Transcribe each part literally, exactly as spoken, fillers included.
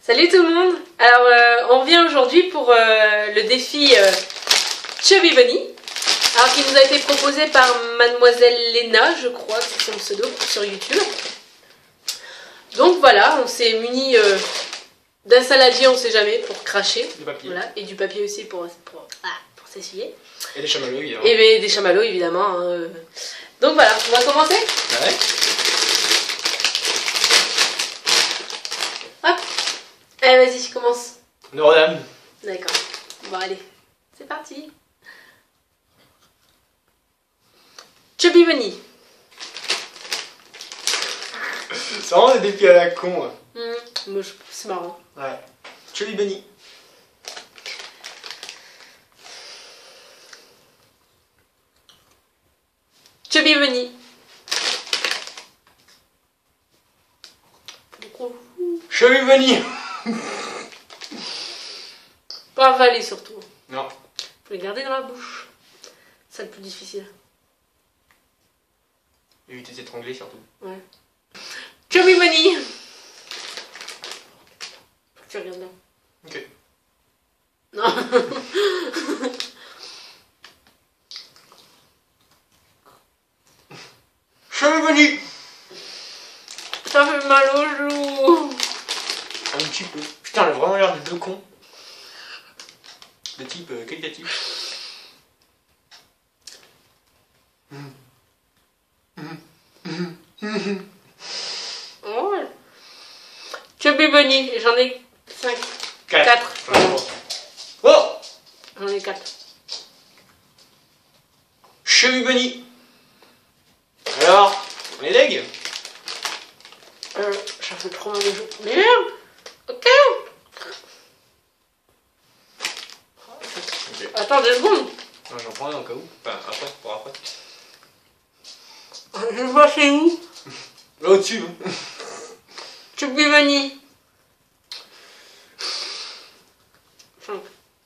Salut tout le monde. Alors euh, on revient aujourd'hui pour euh, le défi euh, Chubby Bunny. Alors qui nous a été proposé par Mademoiselle Léna, je crois que c'est son pseudo sur YouTube. Donc voilà, on s'est muni euh, d'un saladier, on sait jamais, pour cracher. Du papier. Voilà, et du papier aussi pour, pour, ah, pour s'essuyer. Et des chamallows évidemment. Et des, des chamallows évidemment. Hein. Donc voilà, on va commencer. Ouais. Hop. Allez vas-y, commence. Notre-Dame. D'accord. Bon allez, c'est parti. Chubby Bunny. C'est vraiment des défis à la con. Hein. Mmh, moi, je... c'est marrant. Ouais. Chubby Bunny. Chubby Bunny. Chubby Bunny. Pas avaler surtout. Non. Faut les garder dans la bouche. C'est le plus difficile. Éviter de s'étrangler surtout. Ouais. Chubby Bunny. Faut que tu regardes là. Ok. Non. Chubby Bunny. Ça fait mal aux joues. Un petit peu. Putain, elle a vraiment l'air de deux cons. De type euh, qualitatif. Mmh. Mmh. Mmh. Oh. Chubby Bunny, j'en ai cinq. quatre. Oh. J'en ai quatre. Chubby Bunny. Alors, on est deg? Euh, ça fait trop mal aux joues. Merde. Ok. Ok. Attends deux secondes. Non, j'en prends un au cas où. Enfin, après, pour après. Je vois c'est où? Là au-dessus. Chubby Bunny. cinq.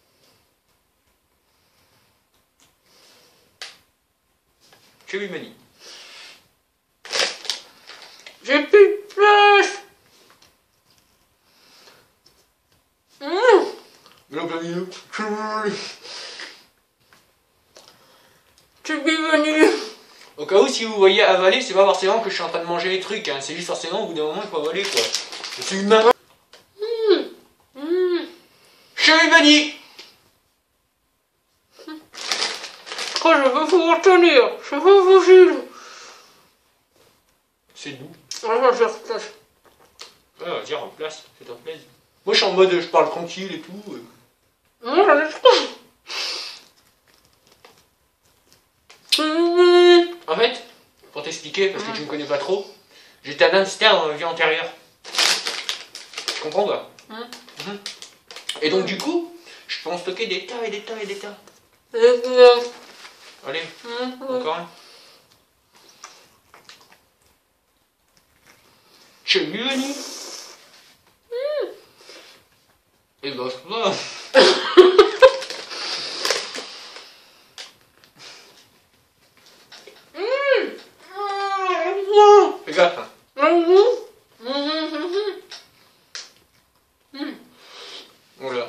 Chubby Bunny. J'ai plus de place. Mmh. Mais là, plein milieu. Chubby Bunny. Au cas où, si vous voyez avaler, c'est pas forcément que je suis en train de manger les trucs, hein. C'est juste forcément au bout d'un moment, il faut avaler quoi. Je suis humain. Mmh. Mmh. Chubby Bunny. Oh, je veux vous retenir. Je veux vous juger. C'est doux. Ah, je replace. Ouais, vas-y, remplace, c'est un plaisir. Moi, je suis en mode, je parle tranquille et tout. Moi, j'en ai trois. Mmh. En fait, pour t'expliquer, parce que tu me connais pas trop, j'étais un hamster dans ma vie antérieure. Tu comprends quoi? Mmh. Mmh. Et donc, du coup, je peux en stocker des tas et des tas et des tas. Mmh. Allez, Mmh. encore un. Chubby Bunny. Mmh. Et bah, c'est pas. Fais gaffe. Hein. Voilà.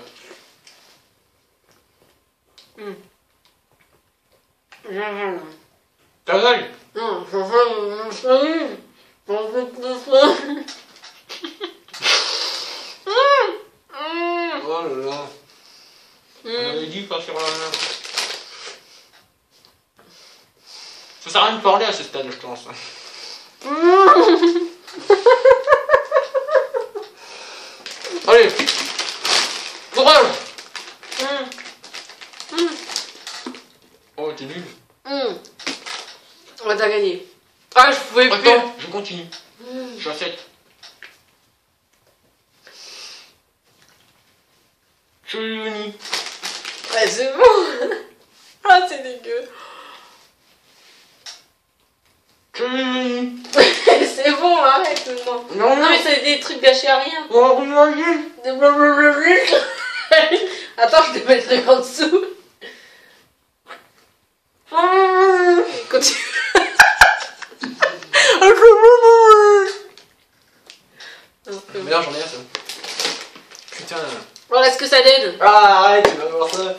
Ta gueule. Non, ça va, ça y est. On fait tout ça. Oh là là. On avait dit pas sur la main. Ça sert à rien de parler à ce stade, je pense. Allez. Courage. Oh, t'es nul. On va t'as gagné. Ah, je pouvais plus. Attends, je continue. Je suis à sept. Chubby Bunny. Ouais, c'est bon. Ah, c'est dégueu. Chubby Bunny. C'est bon, arrête maintenant. Non, Non, mais c'est des trucs gâchés à rien. Oh, imagine. Des blablabla. Attends, je te mettrai en dessous. Continue. Mais là, j'en ai un, ça. ce que ça donne. Ah, arrête, tu vas voir ça.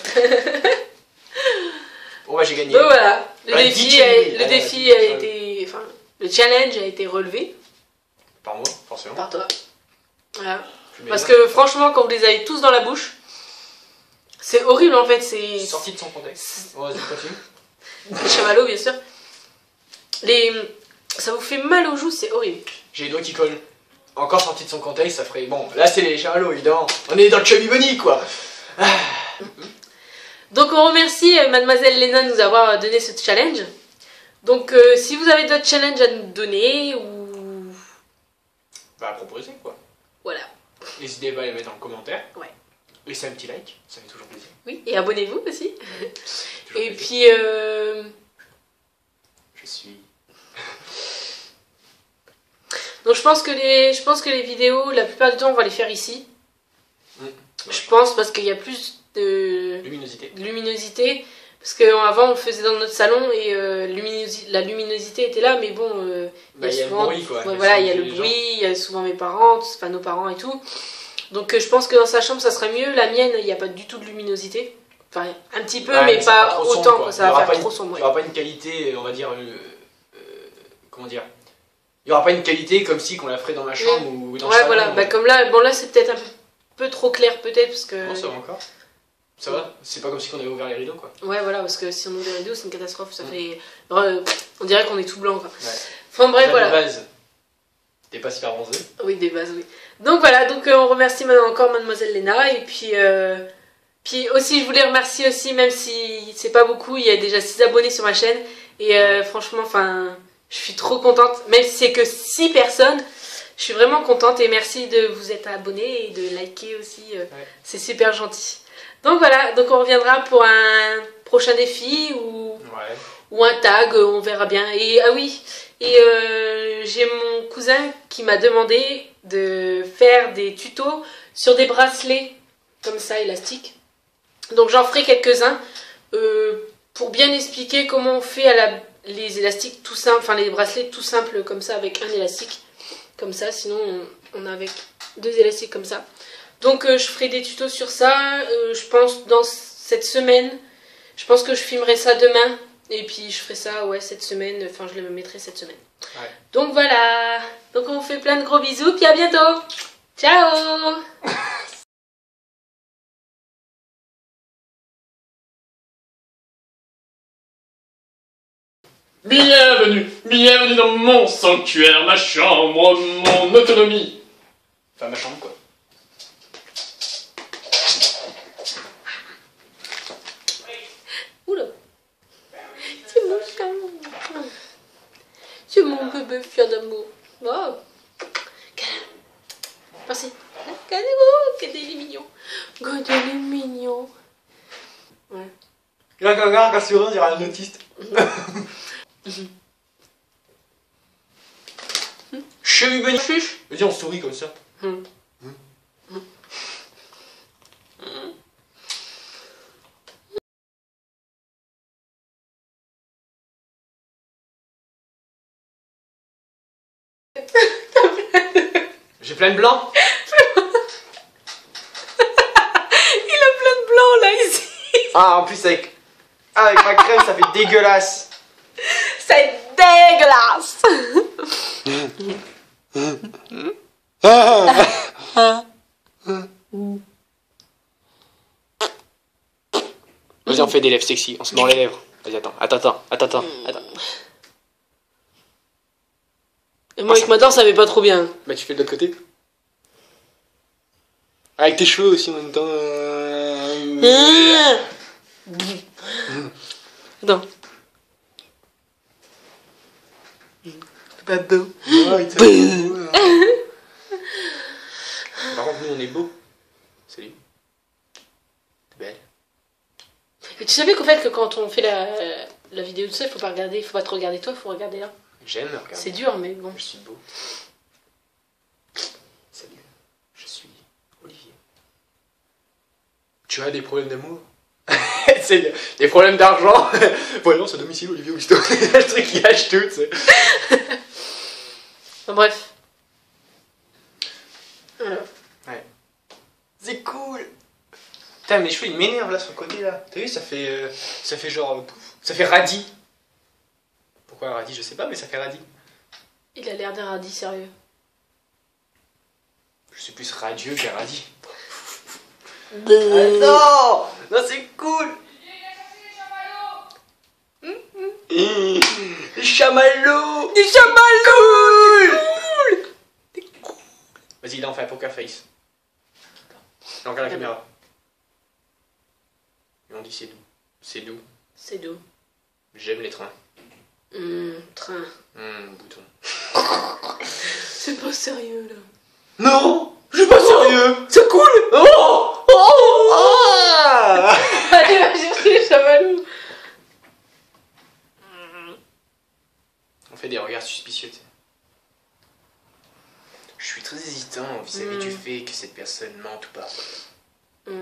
Bon, bah, j'ai gagné. Donc voilà, le Ouais, défi, dix a, chili. le Ah, défi ouais, a c'est été... Enfin, le challenge a été relevé Par moi, forcément. par toi. Voilà. Tu Parce m'énerves. que franchement, quand vous les avez tous dans la bouche, c'est horrible en fait. C'est Sorti de son contexte. Bon, vas-y, continue. les chamallows, bien sûr. Les... Ça vous fait mal aux joues, c'est horrible. J'ai les doigts qui collent. Encore sorti de son contexte, ça ferait... Bon, là, c'est les chamallows, évidemment. On est dans le Chubby Bunny, quoi. Ah. Donc on remercie euh, Mademoiselle Léna de nous avoir euh, donné ce challenge. Donc euh, si vous avez d'autres challenges à nous donner ou... Bah, proposer, quoi. Voilà. N'hésitez pas à les mettre en commentaire. Ouais. Laissez un petit like, ça fait toujours plaisir. Oui, et abonnez-vous aussi. Toujours Et plaisir. puis... Euh... Je suis... Donc je pense, que les... je pense que les vidéos, la plupart du temps, on va les faire ici. Mmh. Je pense parce qu'il y a plus de... Luminosité. de luminosité. Parce qu'avant on le faisait dans notre salon et euh, luminosi- la luminosité était là, mais bon, euh, Bah, il y a le souvent, bruit, quoi. ouais, Le voilà, son il y a des le gens. bruit, il y a souvent mes parents, enfin nos parents et tout. Donc euh, je pense que dans sa chambre ça serait mieux. La mienne, il n'y a pas du tout de luminosité. Enfin, un petit peu, Ouais, mais c'est pas trop autant, sombre, quoi. quoi. Ça Il y va aura faire pas trop une- sombre. Il ouais. n'y aura pas une qualité, on va dire... euh, euh, comment dire Il n'y aura pas une qualité comme si qu'on la ferait dans ma chambre ou dans le Ouais, salon. voilà, bah, comme là, bon là c'est peut-être un peu trop clair, peut-être, parce que. Non, ça va encore. Ça va. C'est pas comme si on avait ouvert les rideaux, quoi. Ouais, voilà, parce que si on ouvre les rideaux, c'est une catastrophe, ça fait. Euh, on dirait qu'on est tout blanc, quoi. Ouais. Enfin bref, Déjà, voilà. de base, t'es pas super bronzé. Oui, des bases, oui. Donc voilà, donc euh, on remercie maintenant encore Mademoiselle Léna, et puis. Euh, puis aussi, je voulais remercier aussi, même si c'est pas beaucoup, il y a déjà six abonnés sur ma chaîne, et euh, franchement, enfin, je suis trop contente, même si c'est que six personnes. Je suis vraiment contente et merci de vous être abonnés et de liker aussi, euh, Ouais. c'est super gentil. Donc voilà, donc on reviendra pour un prochain défi ou, Ouais. ou un tag, on verra bien. Et ah oui, et euh, j'ai mon cousin qui m'a demandé de faire des tutos sur des bracelets comme ça, élastiques. Donc j'en ferai quelques-uns euh, pour bien expliquer comment on fait à la, les élastiques tout simples, enfin les bracelets tout simples comme ça avec un élastique. Comme ça, sinon on, on a avec deux élastiques comme ça. Donc euh, je ferai des tutos sur ça, euh, je pense dans cette semaine. Je pense que je filmerai ça demain. Et puis je ferai ça, ouais, cette semaine. Enfin, je le mettrai cette semaine. Ouais. Donc voilà. Donc on vous fait plein de gros bisous, puis à bientôt. Ciao. Bienvenue, bienvenue dans mon sanctuaire, ma chambre, mon autonomie. Enfin, ma chambre, quoi. Oula. C'est mon chat. C'est mon bébé fier d'amour. Wow. Câlin. Merci. Regardez-vous, regardez les mignons. Regardez les mignons. Ouais. Regarde, regarde, regarde sur un, il y aura un autiste. Chevy Bunny. Chuche. Vas-y, on sourit comme ça. Hmm. J'ai plein de blanc. Il a plein de blanc là ici. Ah, en plus, avec, ah, avec ma crème, ça fait dégueulasse. C'est dégueulasse. Vas-y, on fait des lèvres sexy, on se mord les lèvres. Vas-y, attends, attends, attends, attends, attends. attends. Et moi avec ma dent ça va pas trop bien. Bah, tu fais de l'autre côté. Avec tes cheveux aussi en même temps. euh. Attends. Pas beau. Ouais, il te fait beau, hein. Par contre, nous, on est beau. Salut. T'es belle. Et tu savais qu'en fait que quand on fait la, la vidéo de ça, il faut pas regarder, faut pas te regarder toi, il faut regarder là. J'aime regarder. C'est dur mais bon. Je suis beau. Salut. Je suis Olivier. Tu as des problèmes d'amour? C'est des problèmes d'argent. Voyons, c'est domicile, Olivier Augusto. Le truc qui lâche tout, tu sais. Enfin, bref. Voilà. Ouais. C'est cool. Putain, mes cheveux ils m'énervent là sur le côté là. T'as vu, ça fait. Euh, ça fait genre. Euh, pouf, ça fait radis. Pourquoi radis, je sais pas, mais ça fait radis. Il a l'air d'un radis sérieux. Je suis plus radieux que radis. Ah non. Non, c'est cool. Les chamallows. Des chamallows. Cool. Vas-y, là on fait un poker face. Là on regarde la caméra. Et on dit c'est doux. C'est doux. C'est doux. J'aime les trains. Hum, train. Hum, bouton. C'est pas sérieux là. Non, je suis pas sérieux. C'est cool. Oh, oh, ah. Allez, va chercher les chamallows. On fait des regards suspicieux. T'sais. Je suis très hésitant vis-à-vis Mm. du fait que cette personne mente ou pas. Mm.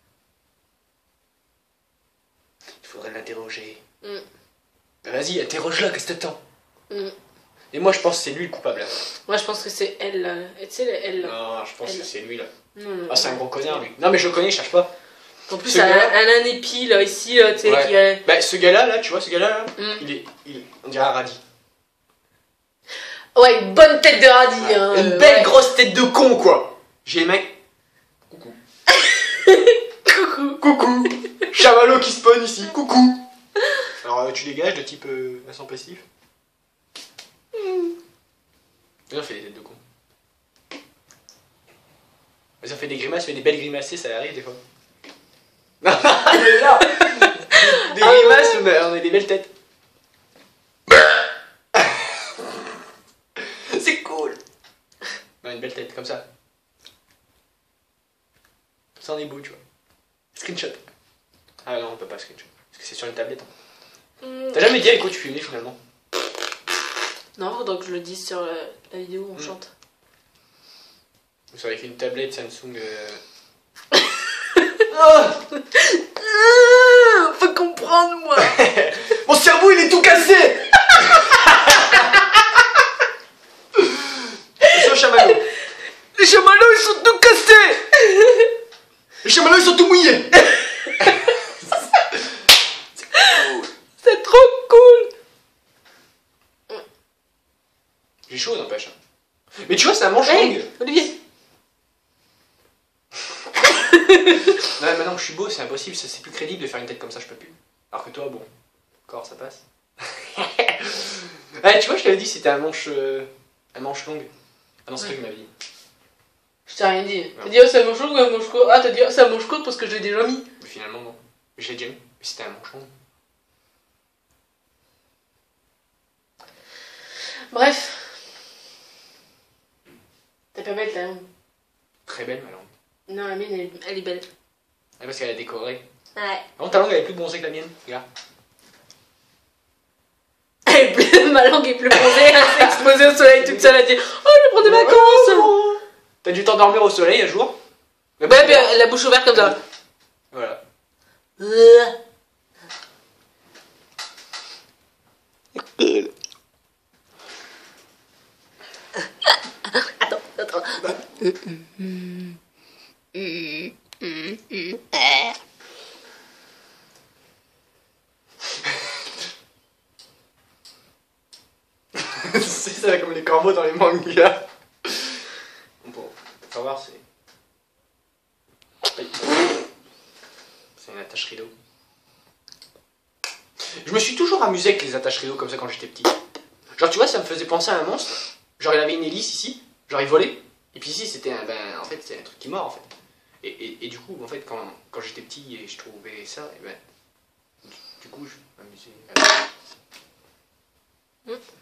Il faudrait l'interroger. Mm. Bah vas-y, interroge-la, qu'est-ce que t'attends? Mm. Et moi je pense que c'est lui le coupable. Moi je pense que c'est elle là. Tu sais, elle là. Non, je pense Elle. que c'est lui là. Non, non, Ah, c'est un non. gros connard lui. Non mais je le connais, je cherche pas. En plus, Ce elle a, gars-là- elle a un épi là, ici, là, tu sais, Ouais. qui est. Bah ce gars-là, là, tu vois, ce gars-là, là, Mm. il est, il, on dirait un radis. Ouais, une bonne tête de radis. Ouais. Hein, Une euh, belle ouais. grosse tête de con quoi. J'ai les mecs. Coucou. Coucou. Coucou. Chamallow qui spawn ici. Coucou. Alors euh, tu dégages de type euh, accent passif. Vas-y, on fait des têtes de con. Vas-y, on fait des grimaces, on fait des belles grimacées, ça arrive des fois. Non, mais là, des, des grimaces, on a, on a des belles têtes. C'est cool. Non, une belle tête, comme ça. Ça en est beau, tu vois. Screenshot. Ah non, on peut pas screenshot. Parce que c'est sur une tablette. Hein. Mm. T'as jamais dit avec quoi tu filmais finalement? Non, faudra que je le dise sur la, la vidéo où on Mm. chante. C'est avec une tablette Samsung. Euh... Ah, faut comprendre, moi. Mon cerveau il est tout cassé. C'est un chamallow. Les chamallows ils sont tout cassés. Les chamallows ils sont tout mouillés. C'est trop cool. J'ai chaud n'empêche. Mais tu vois c'est un manche Hey, longue. Olivier. Non, maintenant que je suis beau c'est impossible, c'est c'est plus crédible de faire une tête comme ça, je peux plus. Alors que toi bon, encore ça passe. Ouais, tu vois je t'avais dit c'était un manche euh, un manche longue. Ah non c'est toi qui m'avais dit. Je t'ai rien dit. T'as dit, oh, c'est un manche long ou un manche court? Ah, t'as dit, oh, c'est un manche court parce que je l'ai déjà mis. Mais finalement non. Je l'ai déjà mis. Mais c'était un manche long. Bref. T'es pas belle, ta langue. Très belle ma langue. Non, la mienne, elle, est- elle est belle. Ah, parce qu'elle a décoré. Ouais. Non, ta langue elle est plus bronzée que la mienne, regarde. Elle est plus- ma langue est plus bronzée, elle s'est exposée au soleil toute seule, elle a dit, oh, je vais prendre des vacances. T'as dû t'endormir au soleil un jour? Ouais, bien, la bouche ouverte comme ça. Voilà. Attends, attends. C'est ça comme les corbeaux dans les mangas. Bon, faut savoir c'est... C'est une attache rideau. Je me suis toujours amusé avec les attaches rideaux comme ça quand j'étais petit. Genre tu vois ça me faisait penser à un monstre. Genre il avait une hélice ici, genre il volait. Et puis ici c'était un... Ben en fait c'est un truc qui mord en fait. Et, et, et du coup en fait quand, quand j'étais petit et je trouvais ça, et ben... Du, du coup je m'amusais. à-